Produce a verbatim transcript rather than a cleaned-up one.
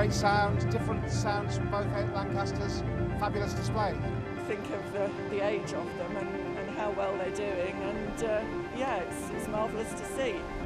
great sound, different sounds from both Lancasters, fabulous display. Think of the, the age of them and, and how well they're doing, and uh, yeah, it's, it's marvellous to see.